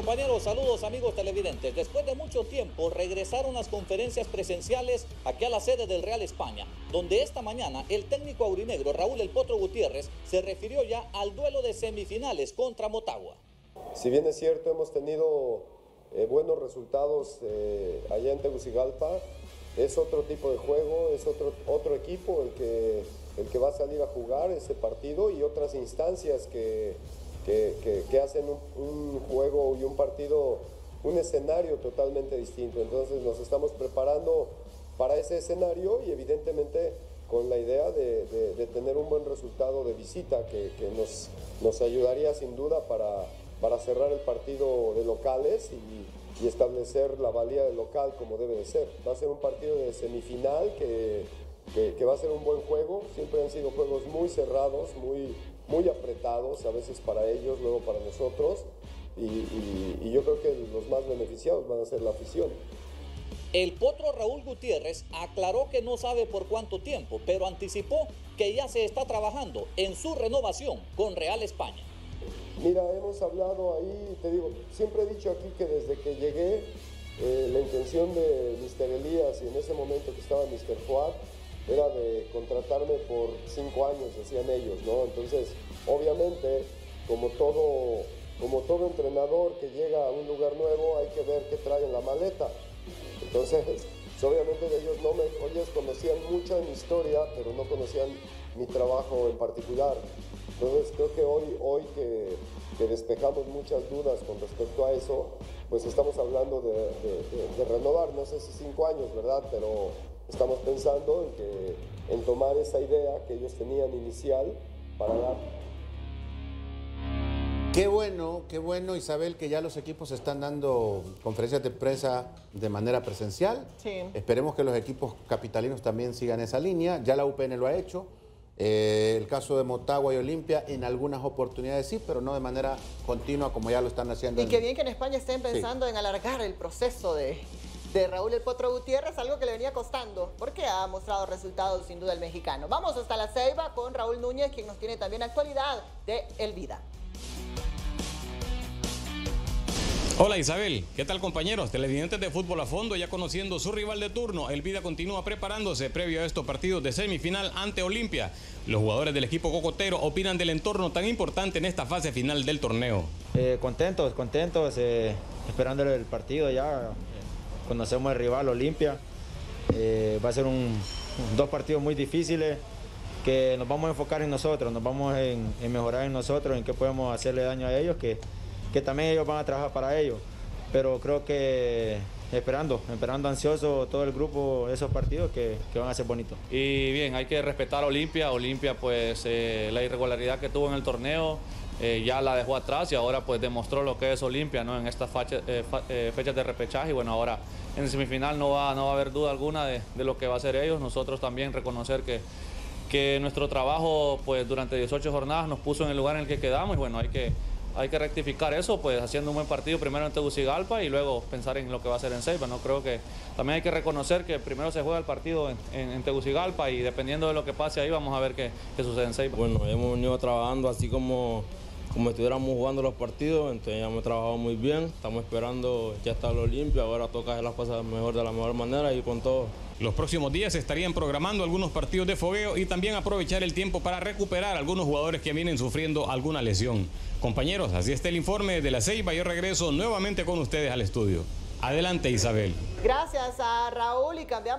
Compañeros, saludos amigos televidentes. Después de mucho tiempo regresaron las conferencias presenciales aquí a la sede del Real España, donde esta mañana el técnico aurinegro Raúl El Potro Gutiérrez se refirió ya al duelo de semifinales contra Motagua. Si bien es cierto, hemos tenido buenos resultados allá en Tegucigalpa, es otro tipo de juego, es otro equipo el que va a salir a jugar ese partido y otras instancias que hacen un juego y un partido, un escenario totalmente distinto. Entonces nos estamos preparando para ese escenario y evidentemente con la idea de tener un buen resultado de visita que nos ayudaría sin duda para cerrar el partido de locales y establecer la valía del local como debe de ser. Va a ser un partido de semifinal que va a ser un buen juego. Siempre han sido juegos muy cerrados, muy apretados, a veces para ellos, luego para nosotros, y yo creo que los más beneficiados van a ser la afición. El Potro Raúl Gutiérrez aclaró que no sabe por cuánto tiempo, pero anticipó que ya se está trabajando en su renovación con Real España. Mira, hemos hablado ahí, te digo, siempre he dicho aquí que desde que llegué, la intención de Mr. Elías y en ese momento que estaba Mr. Fuad, era de contratarme por 5 años, decían ellos, ¿no? Entonces, obviamente, como todo entrenador que llega a un lugar nuevo, hay que ver qué trae en la maleta. Entonces, obviamente ellos ellos conocían mucho de mi historia, pero no conocían mi trabajo en particular. Entonces, creo que hoy que despejamos muchas dudas con respecto a eso, pues estamos hablando de renovar, no sé si 5 años, ¿verdad? Pero estamos pensando en tomar esa idea que ellos tenían inicial para dar. Qué bueno, Isabel, que ya los equipos están dando conferencias de prensa de manera presencial. Sí. Esperemos que los equipos capitalinos también sigan esa línea. Ya la UPN lo ha hecho. El caso de Motagua y Olimpia en algunas oportunidades sí, pero no de manera continua como ya lo están haciendo. Y qué bien que en España estén pensando en alargar el proceso de Raúl El Potro Gutiérrez, algo que le venía costando, porque ha mostrado resultados sin duda el mexicano. Vamos hasta La Ceiba con Raúl Núñez, quien nos tiene también actualidad de El Vida. Hola Isabel, ¿qué tal compañeros? Televidentes de Fútbol a Fondo, ya conociendo su rival de turno, El Vida continúa preparándose previo a estos partidos de semifinal ante Olimpia. Los jugadores del equipo cocotero opinan del entorno tan importante en esta fase final del torneo. Contentos, esperando el partido ya, conocemos el rival Olimpia. Va a ser dos partidos muy difíciles que nos vamos a enfocar en nosotros, nos vamos en mejorar en nosotros, en qué podemos hacerle daño a ellos, que también ellos van a trabajar para ellos, pero creo que esperando ansioso todo el grupo esos partidos que van a ser bonitos. Y bien, hay que respetar a Olimpia. Olimpia pues la irregularidad que tuvo en el torneo ya la dejó atrás y ahora pues demostró lo que es Olimpia, ¿no? En estas fechas de repechaje y bueno, ahora en el semifinal no va a haber duda alguna de lo que va a hacer ellos. Nosotros también reconocer que nuestro trabajo pues durante 18 jornadas nos puso en el lugar en el que quedamos y bueno, hay que rectificar eso, pues haciendo un buen partido primero en Tegucigalpa y luego pensar en lo que va a ser en Ceiba, ¿no? Creo que también hay que reconocer que primero se juega el partido en Tegucigalpa y dependiendo de lo que pase ahí vamos a ver qué sucede en Ceiba. Bueno, hemos venido trabajando así como estuviéramos jugando los partidos, entonces ya hemos trabajado muy bien, estamos esperando ya está el Olimpia, ahora toca hacer las cosas de la mejor manera y con todo. Los próximos días se estarían programando algunos partidos de fogueo y también aprovechar el tiempo para recuperar a algunos jugadores que vienen sufriendo alguna lesión. Compañeros, así está el informe de La Ceiba. Yo regreso nuevamente con ustedes al estudio. Adelante, Isabel. Gracias a Raúl y cambiamos.